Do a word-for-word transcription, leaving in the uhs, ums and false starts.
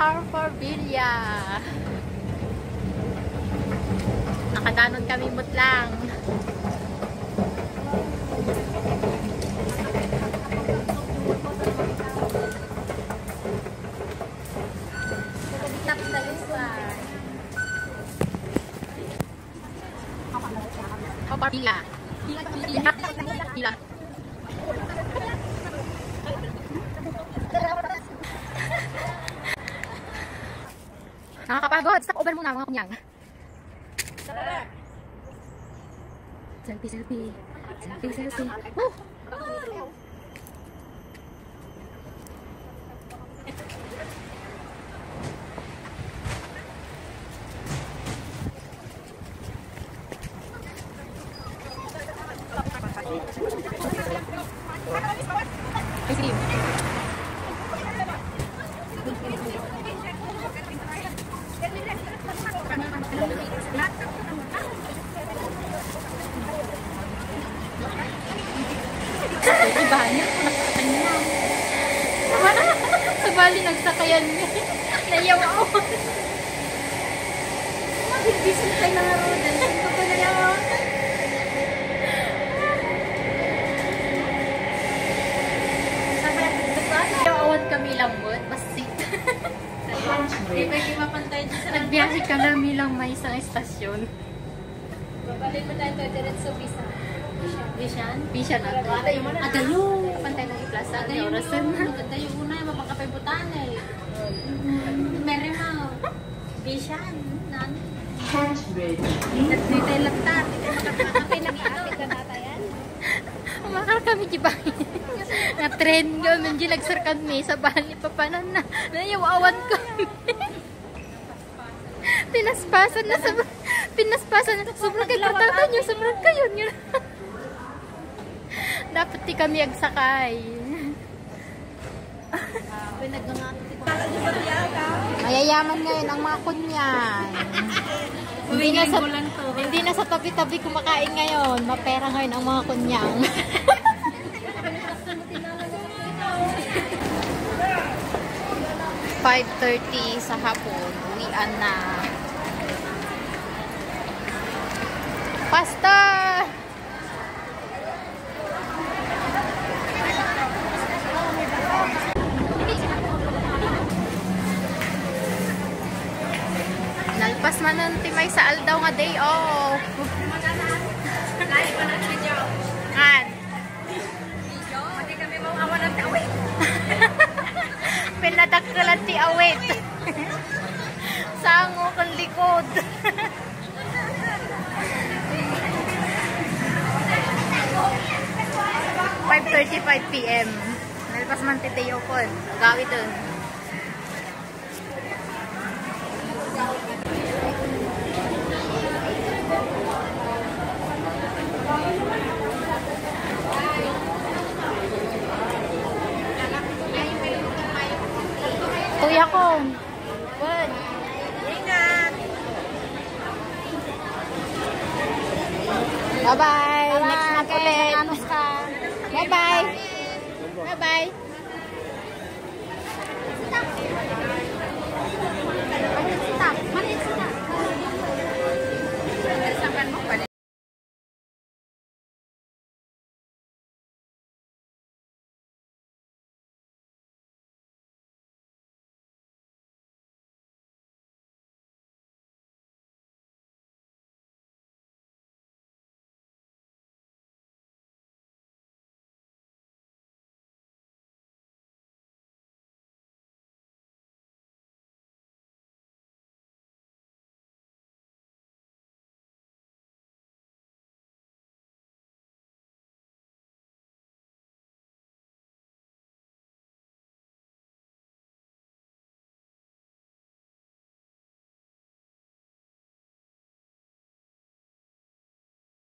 Harbor Villa. Nakadanon kami mutlang. Harbor Villa. Villa. Villa. Nakakapagod. Stop over muna mga kunyang. Selfie, selfie. Selfie, selfie. Woo! Ice cream. Ibahannya ko nakakanya. Sabali nagsakayan niya. Nayaw ako. Magbibisip tayo na nga road. Saan ko ko nayaw ako? Awan kami lambot. Basit. Di ba yung mapantay dyan sa nagbiyahe ka namin lang may isang estasyon. Babalik mo tayo diretso Bisa. Bishan? Bishan na. Adayo! Pantay ng i-plaza. Adayo na. Adayo una yung mapagkapaybutan eh. Mary Mau. Bishan. Nani? Nagtitay lagtat. Makapakapay na ate ka nata yan? Umakar kami jibay. Na-trend kami. Jilagsar kami. Sa bali papanan na. Nayawawan kami. Pinaspasan na sa... Pinaspasan na. Sobrang kay katatan nyo. Sobrang kayo nyo. Dapat di kami agsakay. Mayayaman ngayon ang mga kunyan. Hindi na sa, hindi na sa tabi-tabi kumakain ngayon. Mapera ngayon ang mga kunyang. five thirty sa hapon. Uwian na. Pasta! Nalpas man nun timay sa aldaw nga day off. An? Pati kami mawawan ng awit. Pinadakkalan ti awit. Sango kang likod. five thirty-five p m Nalpas man ti day off. Gawin dun. Kuya ko. Good. Ingat. Bye-bye. Next month ulit. Bye-bye. Bye-bye.